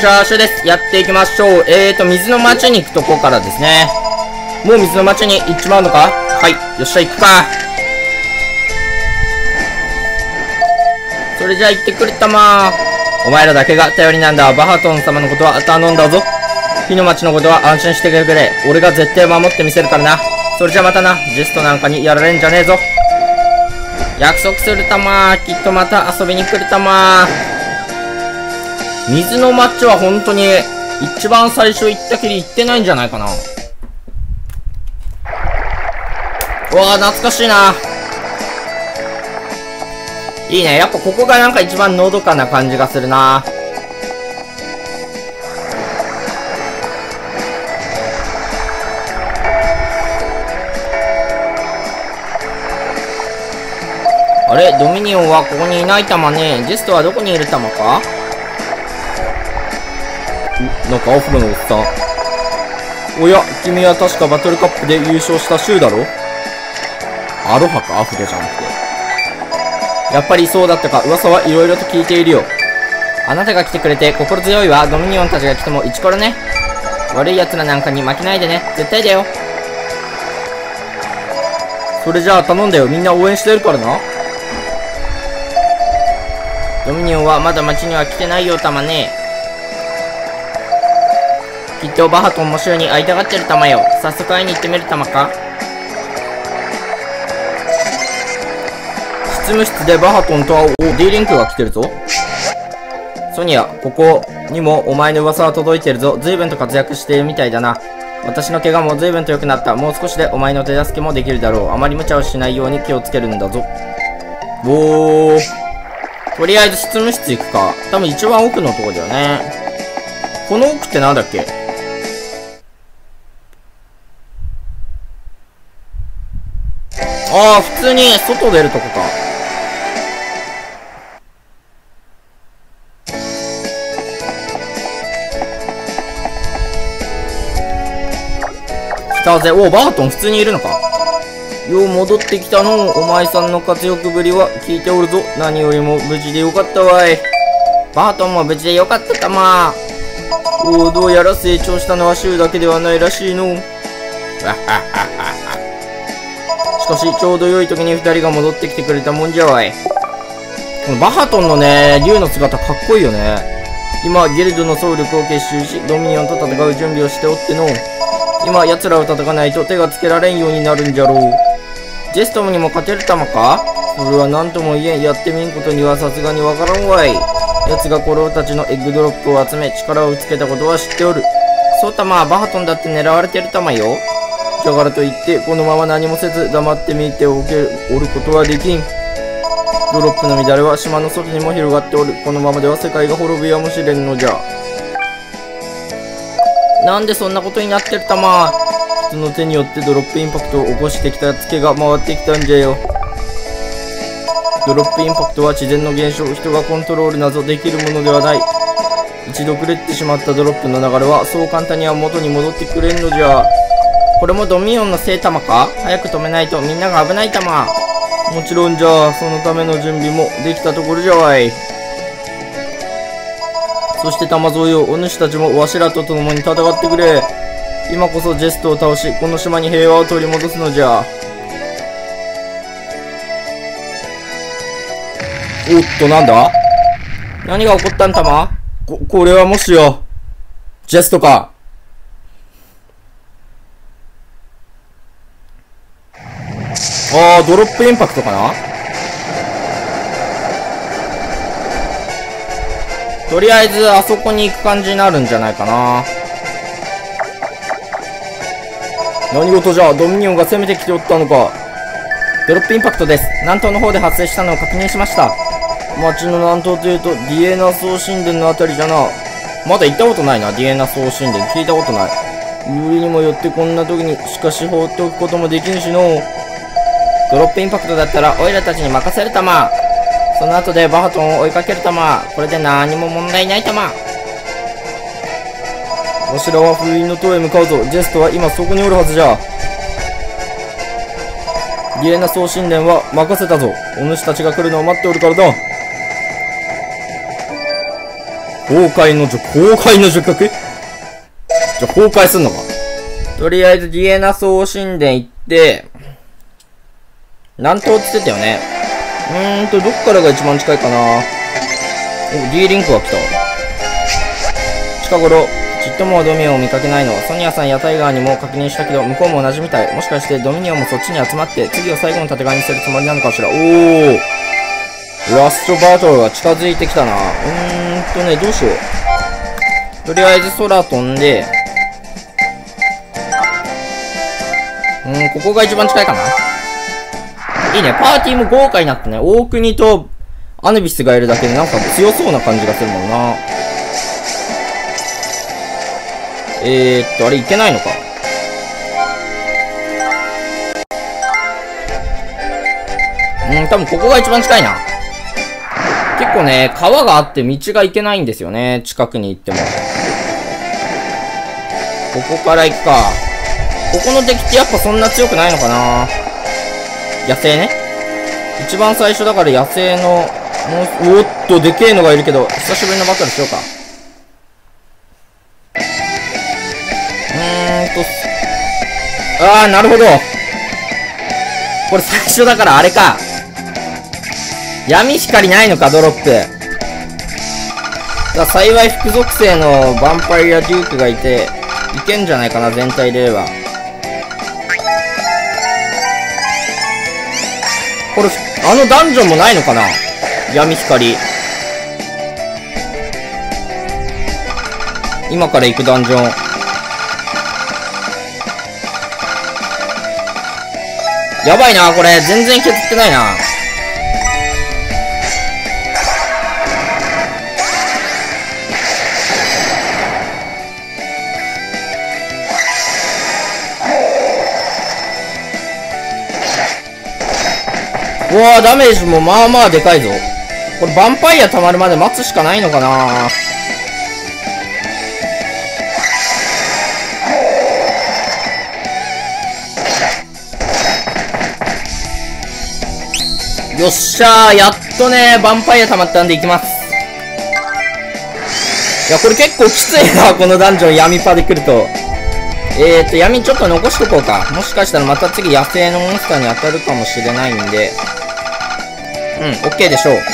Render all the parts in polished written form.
ちは、シュです。やっていきましょう。水の町に行くとこからですね。もう水の町に行っちまうのか？はい。よっしゃ、行くか。それじゃあ行ってくれたまー。お前らだけが頼りなんだ。バハトン様のことは頼んだぞ。火の町のことは安心してくれ。俺が絶対守ってみせるからな。それじゃまたな。ジェストなんかにやられんじゃねえぞ。約束するたまー。きっとまた遊びに来るたまー。水の町は本当に一番最初行ったきり行ってないんじゃないかな。うわー、懐かしいな。いいね。やっぱここがなんか一番のどかな感じがするな。あれ、ドミニオンはここにいないたまね。ジェストはどこにいるたまか？なんかアフロのおっさん。おや、君は確かバトルカップで優勝したシュウだろ？アロハかアフロじゃなくて。やっぱりそうだったか。噂はいろいろと聞いているよ。あなたが来てくれて心強いわ。ドミニオンたちが来てもイチコロね。悪い奴らなんかに負けないでね。絶対だよ。それじゃあ頼んだよ。みんな応援してるからな。ドミニオンはまだ町には来てないよたまね。きっとバハトンもシュウに会いたがってるたまよ。早速会いに行ってみるたまか。執務室でバハトンと会おう。D リンクが来てるぞ。ソニア、ここにもお前の噂は届いてるぞ。随分と活躍しているみたいだな。私の怪我も随分と良くなった。もう少しでお前の手助けもできるだろう。あまり無茶をしないように気をつけるんだぞ。おー。とりあえず執務室行くか。多分一番奥のとこだよね。この奥ってなんだっけ？ああ、普通に外出るとこか。来たぜ。おお、バートン普通にいるのか。よう戻ってきたの。お前さんの活躍ぶりは聞いておるぞ。何よりも無事でよかったわい。バートンも無事でよかったたま。おお、どうやら成長したのはシュウだけではないらしいの。わっはっはっは。しかし、ちょうど良い時に二人が戻ってきてくれたもんじゃわい。このバハトンのね、竜の姿かっこいいよね。今、ギルドの総力を結集し、ドミニオンと戦う準備をしておっての。今、奴らを叩かないと手がつけられんようになるんじゃろう。ジェストムにも勝てるたまか？それは何とも言えん。やってみんことにはさすがにわからんわい。奴がコロたちのエッグドロップを集め、力をつけたことは知っておる。そうたま、バハトンだって狙われてるたまよ。だからといって、このまま何もせず黙って見ておることはできん。ドロップの乱れは島の外にも広がっておる。このままでは世界が滅びやもしれんのじゃ。なんでそんなことになってるたま。人の手によってドロップインパクトを起こしてきたツケが回ってきたんじゃよ。ドロップインパクトは自然の現象。人がコントロールなどできるものではない。一度狂ってしまったドロップの流れはそう簡単には元に戻ってくれんのじゃ。これもドミニオンのせいたまか？早く止めないとみんなが危ないたま。もちろんじゃ。そのための準備もできたところじゃわい。そしてたまぞよ。お主たちもわしらと共に戦ってくれ。今こそジェストを倒し、この島に平和を取り戻すのじゃ。おっと、なんだ？何が起こったんたま？これはもしや、ジェストか。あー、ドロップインパクトかな？とりあえず、あそこに行く感じになるんじゃないかな。何事じゃ。ドミニオンが攻めてきておったのか。ドロップインパクトです。南東の方で発生したのを確認しました。町の南東というと、ディエナ総神殿のあたりじゃな。まだ行ったことないな、ディエナ総神殿。聞いたことない。よりにもよってこんな時に、しかし放っておくこともできんしの。ドロップインパクトだったら、オイラたちに任せるたま。その後でバハトンを追いかけるたま。これで何も問題ないたま。わしらは封印の塔へ向かうぞ。ジェストは今そこにおるはずじゃ。ディエナ総神殿は任せたぞ。お主たちが来るのを待っておるからだ。 崩壊の術じゃ、崩壊すんのか。とりあえずディエナ総神殿行って、南東って言ってたよね。どっからが一番近いかな。お、D リンクが来た。近頃、ちっともドミニオンを見かけないの。ソニアさんやタイガーにも確認したけど、向こうも同じみたい。もしかしてドミニオンもそっちに集まって、次を最後の戦いにするつもりなのかしら。ラストバトルが近づいてきたな。どうしよう。とりあえず空飛んで、ここが一番近いかな。いいね。パーティーも豪華になってね。大国とアヌビスがいるだけでなんか強そうな感じがするもんな。あれいけないのか。多分ここが一番近いな。結構ね、川があって道が行けないんですよね。近くに行っても。ここから行くか。ここの敵ってやっぱそんな強くないのかな。野生ね。一番最初だから野生の、おっと、でけえのがいるけど、久しぶりのバトルしようか。なるほど。これ最初だからあれか。闇光ないのか、ドロップ。幸い副属性のヴァンパイアデュークがいて、いけんじゃないかな、全体では。これ、あのダンジョンもないのかな、闇光。今から行くダンジョン。やばいな、これ。全然削ってないな。うわー、ダメージもまあまあでかいぞ。これ、ヴァンパイア溜まるまで待つしかないのかな。よっしゃー、やっとね、ヴァンパイア溜まったんで行きます。いや、これ結構きついな、このダンジョン闇パで来ると。闇ちょっと残しとこうか。もしかしたらまた次野生のモンスターに当たるかもしれないんで。OK でしょう。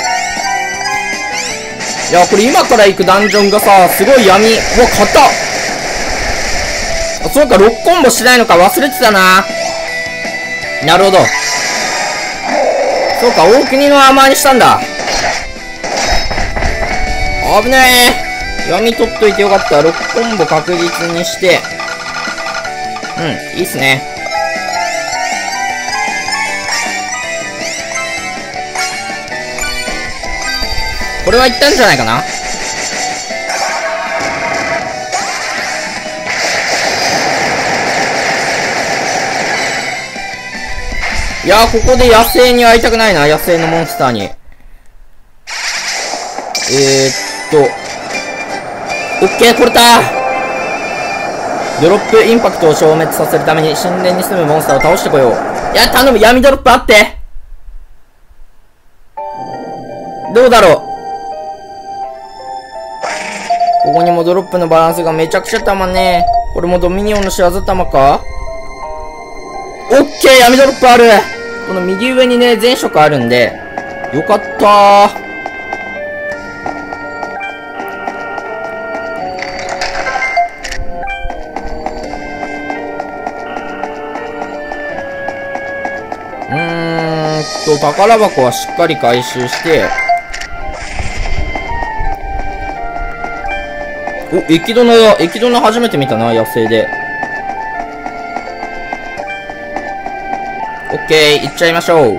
いや、これ今から行くダンジョンがさ、すごい闇。うわ、硬っ。あ、そうか、6コンボしないのか、忘れてたな。なるほど。そうか、大国のアーマーにしたんだ。危ねえ。闇取っといてよかった。6コンボ確実にして。いいっすね。これはいったんじゃないかな。いやー、ここで野生に会いたくないな、野生のモンスターに。オッケー、これた。ドロップインパクトを消滅させるために神殿に住むモンスターを倒してこよう。いや、頼む、闇ドロップあって。どうだろう。ここにもドロップのバランスがめちゃくちゃたまんね。これもドミニオンの仕業玉か。オッケー、闇ドロップある。この右上にね、全色あるんで、よかったー。宝箱はしっかり回収して、お、エキドナ初めて見たな、野生で。オッケー、行っちゃいましょう。やっ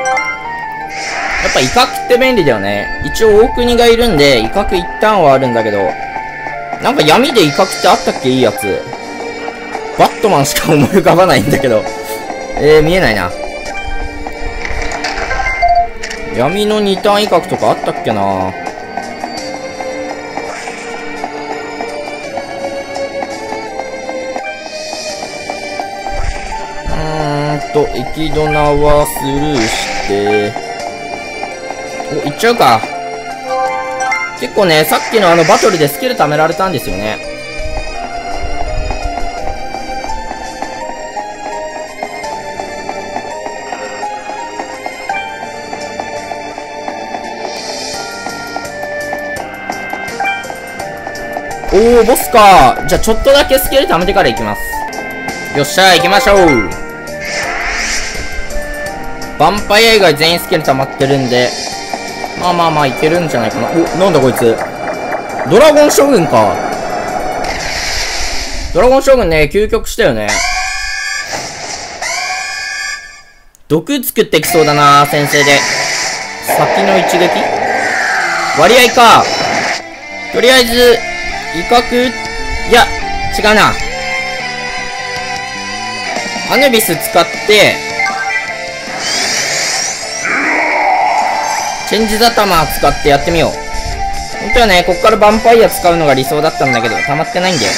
ぱ威嚇って便利だよね。一応大国がいるんで、威嚇一旦はあるんだけど、なんか闇で威嚇ってあったっけ、いいやつ。バットマンしか思い浮かばないんだけど。見えないな。闇の2ターン威嚇とかあったっけな。エキドナはスルーして、お、行っちゃうか。 結構ね、さっきのバトルでスキル貯められたんですよね。おー、ボスか。じゃあちょっとだけスキル貯めてから行きます。よっしゃ、行きましょう。ヴァンパイア以外全員スキル溜まってるんで、まあまあまあいけるんじゃないかな。お、なんだこいつ。ドラゴン将軍か。ドラゴン将軍ね、究極したよね。毒作ってきそうだな、先生で。先の一撃割合か。とりあえず、威嚇、いや、違うな。アヌビス使って、チェンジザタマー使ってやってみよう。本当はね、こっからヴァンパイア使うのが理想だったんだけど、溜まってないんだよ。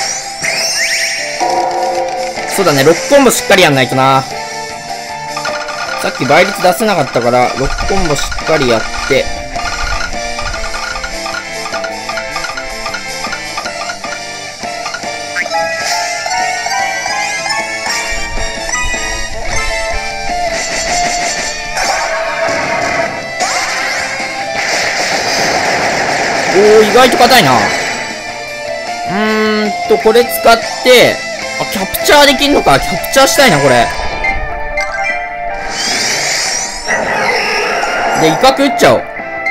そうだね、6コンボしっかりやんないとな。さっき倍率出せなかったから、6コンボしっかりやって、おー、意外と硬いな。これ使って、あ、キャプチャーできんのか。キャプチャーしたいな、これ。で、威嚇撃っちゃおう。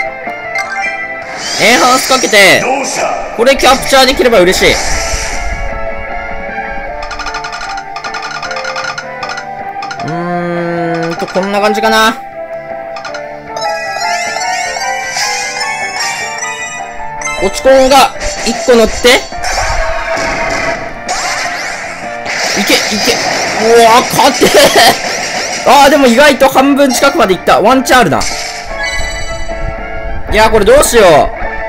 エンハンスかけて、これキャプチャーできれば嬉しい。こんな感じかな。落ちコンが1個乗って、いけ、うわー、勝ってあー、でも意外と半分近くまでいった。ワンチャンあるな。いやー、これどうしよう。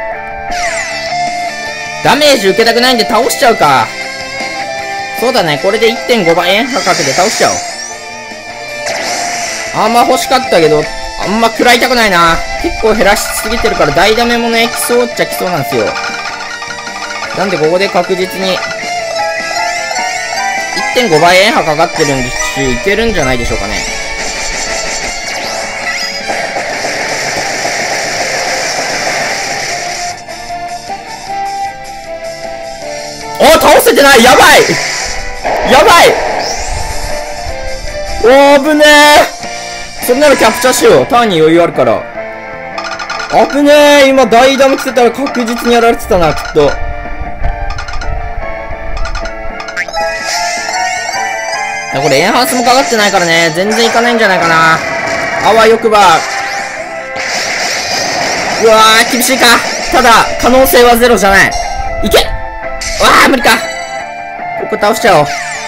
ダメージ受けたくないんで倒しちゃうか。そうだね、これで 1.5 倍円破かけて倒しちゃおう。アーマー欲しかったけど、あんま食らいたくないな。結構減らしすぎてるから大ダメもね、来そうっちゃ来そうなんですよ。なんでここで確実に、1.5 倍円波かかってるんですし、いけるんじゃないでしょうかね。おー、倒せてない。やばいやばい。おー、危ねー。それならキャプチャーしよう。ターンに余裕あるから。危ねえ。今大ダメ来てたら確実にやられてたな、きっと。これエンハンスもかかってないからね、全然いかないんじゃないかな。あわよくば。うわー、厳しいか。ただ、可能性はゼロじゃない。いけ。わー、無理か。ここ倒しちゃおう。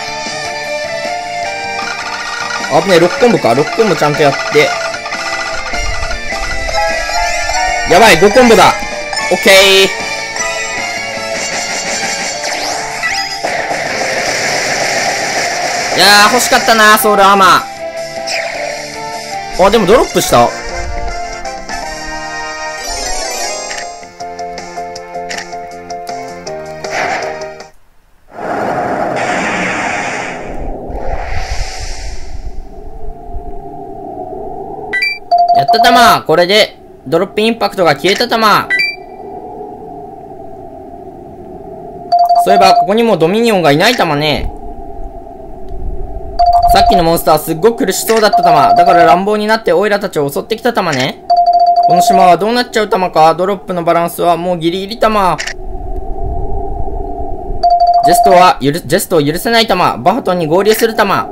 危ねえ、6コンボか。6コンボちゃんとやって。やばい、5コンボだ。オッケー。いやー、欲しかったな、ソウルアーマー。あ、でもドロップした。やったたま。これで、ドロップインパクトが消えたたま。そういえば、ここにもドミニオンがいないたまね。さっきのモンスターすっごく苦しそうだったたま。だから乱暴になってオイラたちを襲ってきたたまね。この島はどうなっちゃうたまか。ドロップのバランスはもうギリギリたま。ジェストを許せないたま。バハトンに合流するたま。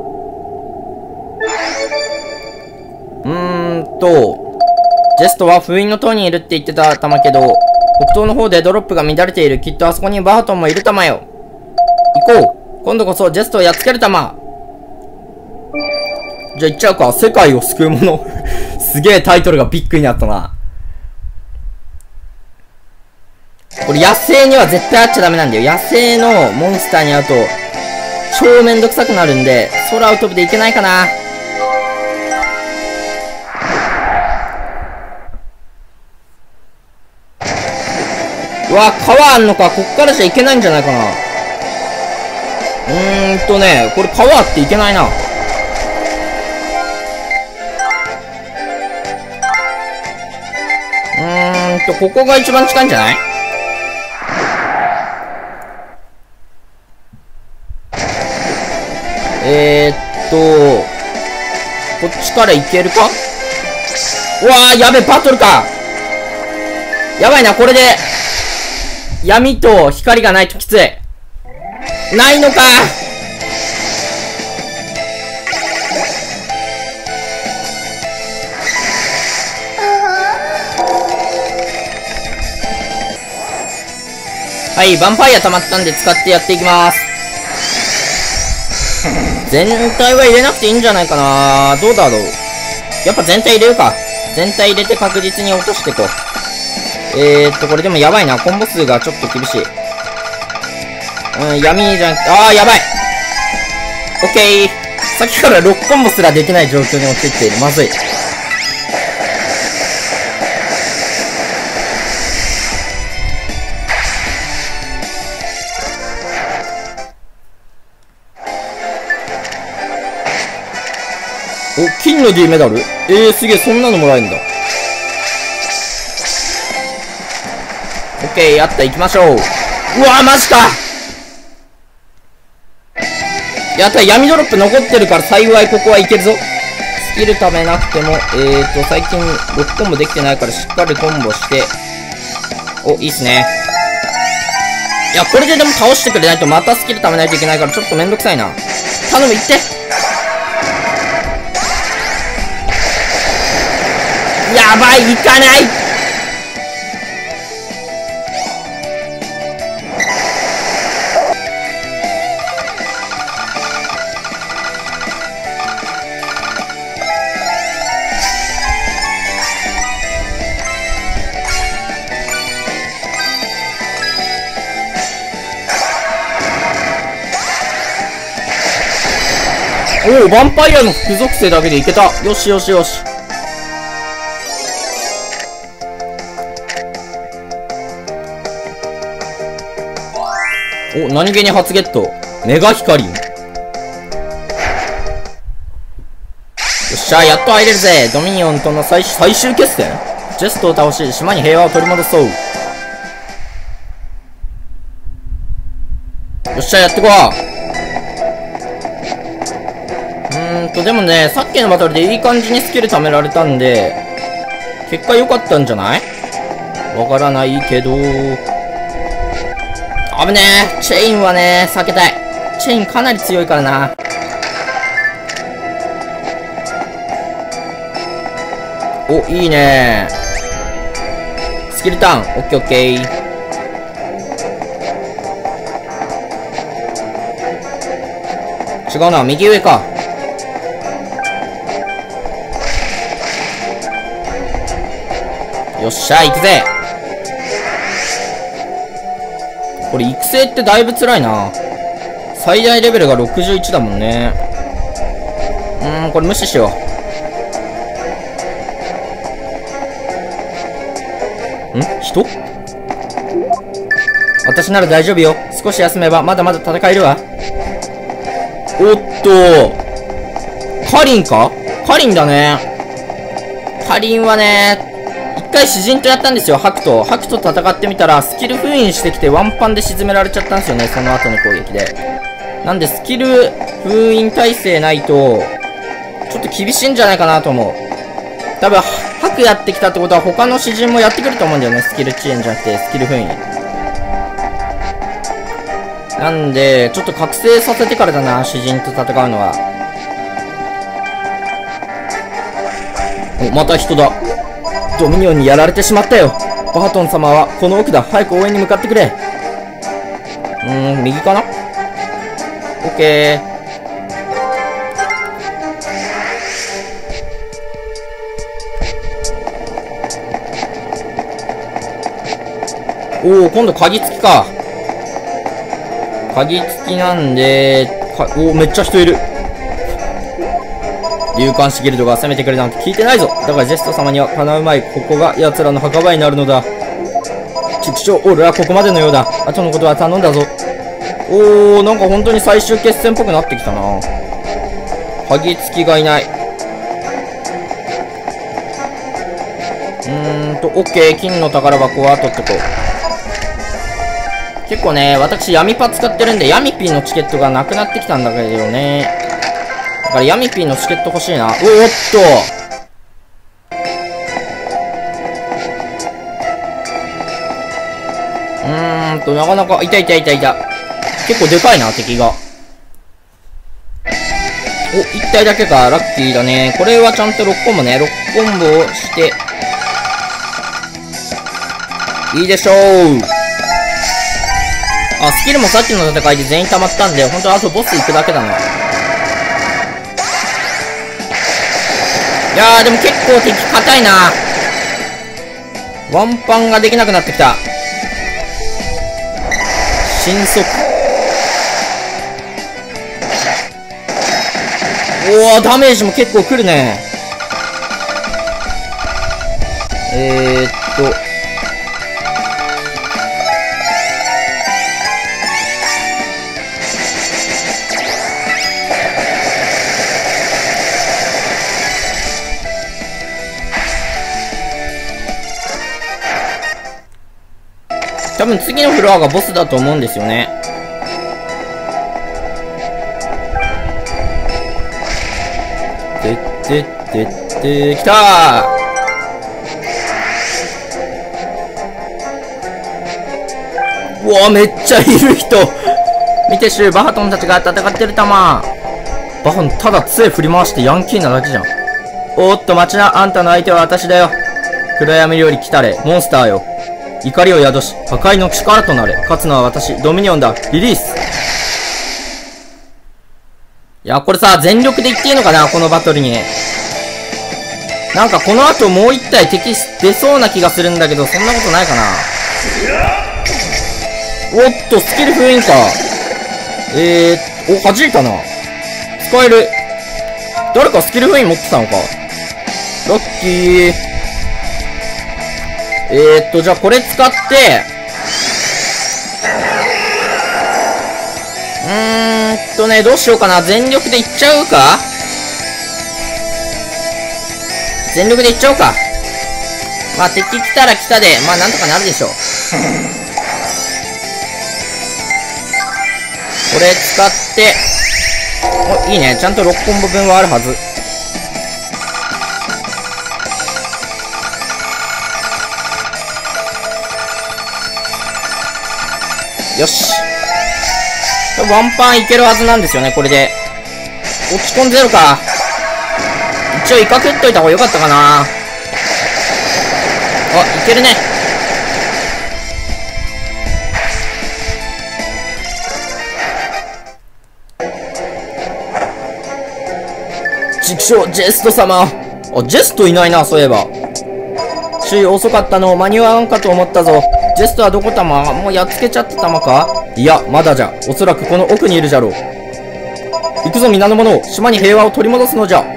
ジェストは封印の塔にいるって言ってたたまけど、北東の方でドロップが乱れている。きっとあそこにバハトンもいるたまよ。行こう。今度こそジェストをやっつけるたま。じゃあ行っちゃうか。世界を救うもの。すげえタイトルがビッグになったな。これ野生には絶対会っちゃダメなんだよ。野生のモンスターに会うと、超めんどくさくなるんで、空を飛ぶでいけないかな。 うわ、川あんのか。こっからじゃいけないんじゃないかな。これ川あっていけないな。ここが一番近いんじゃない？こっちから行けるか？うわー、やべ、バトルか。やばいな、これで、闇と光がないときつい。ないのか。はい、ヴァンパイア溜まったんで使ってやっていきます。全体は入れなくていいんじゃないかな。どうだろう。やっぱ全体入れるか。全体入れて確実に落としていこう。これでもやばいな。コンボ数がちょっと厳しい。闇じゃなくて、やばい。オッケー。さっきから6コンボすらできない状況に陥っている。まずい。お、金の D メダル？すげえ、そんなのもらえるんだ。オッケー、やった、行きましょう。うわー、マジか。やった、闇ドロップ残ってるから幸いここはいけるぞ。スキル貯めなくても、最近6コンボできてないからしっかりコンボして。お、いいっすね。いや、これででも倒してくれないとまたスキル貯めないといけないからちょっとめんどくさいな。頼む、行って。やばい、行かない。おお、ヴァンパイアの副属性だけでいけた。よしよしよし。お、何気に初ゲット。メガヒカリン。よっしゃ、やっと入れるぜ。ドミニオンとの最終決戦。ジェストを倒し、島に平和を取り戻そう。よっしゃ、やってこう。でもね、さっきのバトルでいい感じにスキル貯められたんで、結果良かったんじゃない？わからないけど。危ねえ。チェインはね、避けたい。チェインかなり強いからな。お、いいね。スキルターン。オッケーオッケー。違うな、右上か。よっしゃ、行くぜ。これ育成ってだいぶ辛いな。最大レベルが61だもんね。これ無視しよう。人？私なら大丈夫よ。少し休めばまだまだ戦えるわ。おっと。カリンか？カリンだね。カリンはね、一回詩人とやったんですよ、ハクと。ハクと戦ってみたら、スキル封印してきてワンパンで沈められちゃったんですよね、その後の攻撃で。なんで、スキル封印耐性ないと、ちょっと厳しいんじゃないかなと思う。多分、ハクやってきたってことは、他の詩人もやってくると思うんだよね、スキル遅延じゃなくて、スキル封印。なんで、ちょっと覚醒させてからだな、詩人と戦うのは。お、また人だ。ドミニオンにやられてしまったよ。バートン様はこの奥だ。早く応援に向かってくれ。右かな？オッケー。おお、今度鍵付きか。鍵付きなんで、おお、めっちゃ人いる。勇敢士ギルドが攻めてくれなんて聞いてないぞ。だからジェスト様にはかなうまい。ここが奴らの墓場になるのだ。地ちくしょう、俺はここまでのようだ。あとのことは頼んだぞ。おー、なんか本当に最終決戦っぽくなってきたな。鍵付きがいない。オッケー、金の宝箱は取ってこう。結構ね、私闇パ使ってるんで、ヤミピーのチケットがなくなってきたんだけどね。だからヤミピーのチケット欲しいな。おっと。なかなか、いた。結構でかいな、敵が。お、1体だけか。ラッキーだね。これはちゃんと6コンボね。6コンボをして。いいでしょう。あ、スキルもさっきの戦いで全員溜まったんで、ほんとあとボス行くだけだな。いやー、でも結構敵硬いな。ワンパンができなくなってきた。神速。おー、ダメージも結構くるね。多分次のフロアがボスだと思うんですよね。来たー。うわ、めっちゃいる人。見てシュー、バハトンたちが戦ってるたま。バハトンただ杖振り回してヤンキーなだけじゃん。おーっと、待ちな。あんたの相手は私だよ。暗闇より来たれ、モンスターよ。怒りを宿し、破壊の力となれ。勝つのは私、ドミニオンだ。リリース。いや、これさ、全力で言っていいのかな、このバトルに。なんかこの後もう一体敵出そうな気がするんだけど、そんなことないかな。おっと、スキル封印か。お、弾いたな。使える。誰かスキル封印持ってたのか。ラッキー。じゃあこれ使って、どうしようかな。全力でいっちゃうか。全力でいっちゃおうか。まあ敵来たら来たで、まあなんとかなるでしょう。これ使って、お、いいね。ちゃんと6コンボ分はあるはず。よし。ワンパンいけるはずなんですよね、これで。落ち込んゼロか。一応イカ食っといた方がよかったかな。あ、いけるね。ちくしょう、ジェスト様。あ、ジェストいないな、そういえば。周囲遅かったの間に合わんかと思ったぞ。ジェストはどこたま？もうやっつけちゃったたまか？いや、まだじゃ。おそらくこの奥にいるじゃろう。行くぞ皆の者、島に平和を取り戻すのじゃ。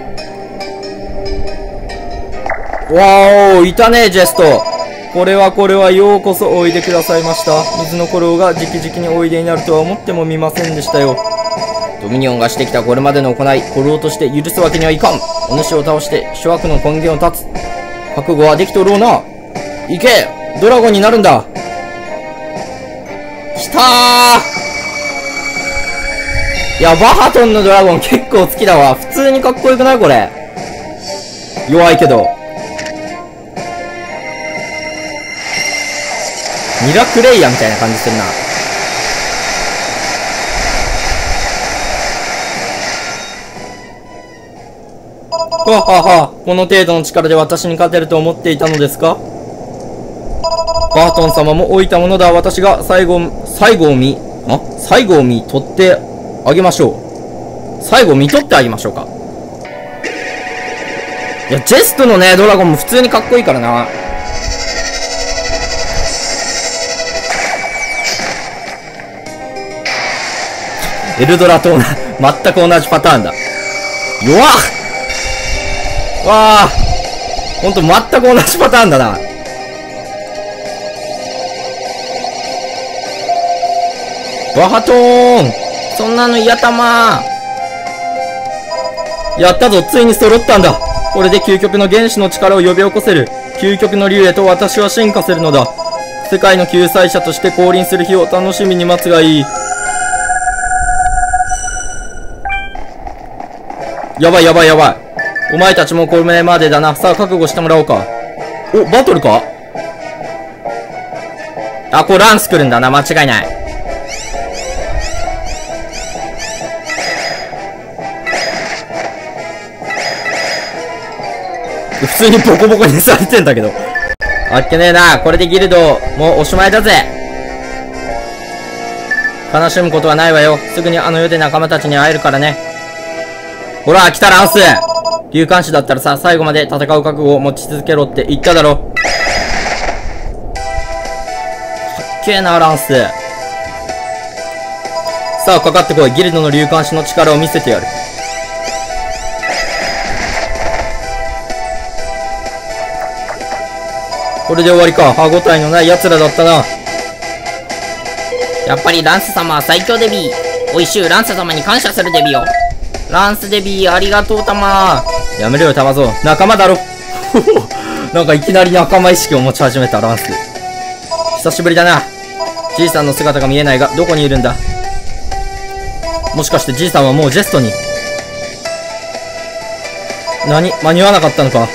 わお、いたね、ジェスト。これはようこそおいでくださいました。水の古老が直々においでになるとは思ってもみませんでしたよ。ドミニオンがしてきたこれまでの行い、古老として許すわけにはいかん。お主を倒して諸悪の根源を断つ。覚悟はできとろうな。行け、ドラゴンになるんだ。きたー。いや、バハトンのドラゴン結構好きだわ。普通にかっこよくないこれ。弱いけど。ミラクレイヤーみたいな感じするな。ははは、この程度の力で私に勝てると思っていたのですか？バートン様も老いたものだ。私が最後を見取ってあげましょう。最後見取ってあげましょうか。いや、ジェストのね、ドラゴンも普通にかっこいいからな。エルドラと全く同じパターンだ。弱っ！わあ、ほんと全く同じパターンだな。 バハトーン、そんなの嫌たまー。やったぞ、ついに揃ったんだ。これで究極の原子の力を呼び起こせる。究極の竜へと私は進化するのだ。世界の救済者として降臨する日を楽しみに待つがいい。やばいやばいやばい。お前たちもこれまでだな。さあ覚悟してもらおうか。お、バトルか。あ、これランス来るんだな。間違いない。普通にボコボコにされてんだけど。あっけねえな。これでギルド、もうおしまいだぜ。悲しむことはないわよ。すぐにあの世で仲間たちに会えるからね。ほら、来たランス。竜冠士だったらさ、最後まで戦う覚悟を持ち続けろって言っただろ。かっけえな、ランス。さあ、かかってこい。ギルドの竜冠士の力を見せてやる。これで終わりか。歯応えのない奴らだったな。 やっぱりランス様は最強デビー。おいしゅうランス様に感謝するデビよ。 ランスデビーありがとうたまー。やめろよたまぞ。仲間だろ。なんかいきなり仲間意識を持ち始めたランス。久しぶりだな。じいさんの姿が見えないが、どこにいるんだ。もしかしてじいさんはもうジェストに。何、間に合わなかったのか。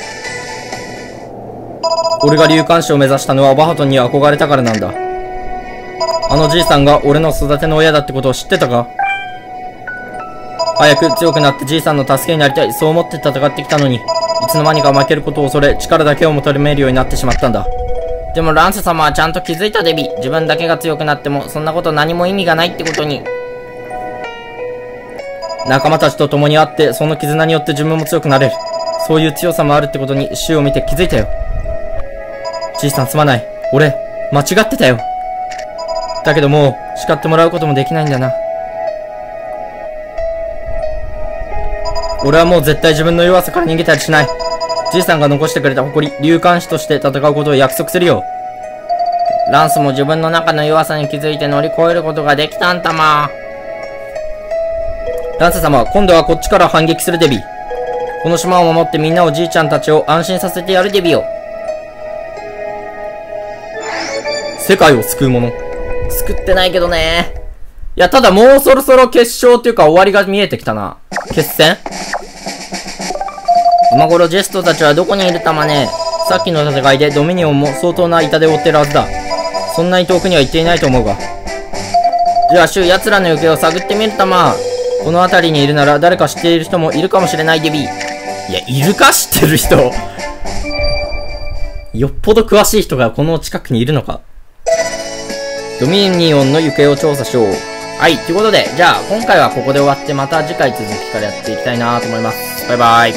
俺が竜冠士を目指したのはバハトンに憧れたからなんだ。あのじいさんが俺の育ての親だってことを知ってたか。早く強くなってじいさんの助けになりたい。そう思って戦ってきたのに、いつの間にか負けることを恐れ、力だけを求めるようになってしまったんだ。 でもランス様はちゃんと気づいたデビー。自分だけが強くなっても、そんなこと何も意味がないってことに。 仲間たちと共に会って、その絆によって自分も強くなれる。そういう強さもあるってことに、週を見て気づいたよ。じいさんすまない。俺、間違ってたよ。だけどもう、叱ってもらうこともできないんだな。俺はもう絶対自分の弱さから逃げたりしない。じいさんが残してくれた誇り、竜冠士として戦うことを約束するよ。 ランスも自分の中の弱さに気づいて乗り越えることができたんたま。 ランス様、今度はこっちから反撃するデビー。この島を守ってみんなをじいちゃんたちを安心させてやるデビーよ。世界を救うもの。 救ってないけどね。 いや、ただもうそろそろ決勝っていうか終わりが見えてきたな。決戦？ 今頃ジェストたちはどこにいるたまね。 さっきの戦いでドミニオンも相当な痛手を負ってるはずだ。そんなに遠くには行っていないと思うが。 じゃあシュウ、奴らの行方を探ってみるたま。 この辺りにいるなら誰か知っている人もいるかもしれないデビー。いや、いるか知ってる人。よっぽど詳しい人がこの近くにいるのか。ドミニオンの行方を調査しよう。はい、ということで、じゃあ今回はここで終わってまた次回続きからやっていきたいなと思います。バイバイ。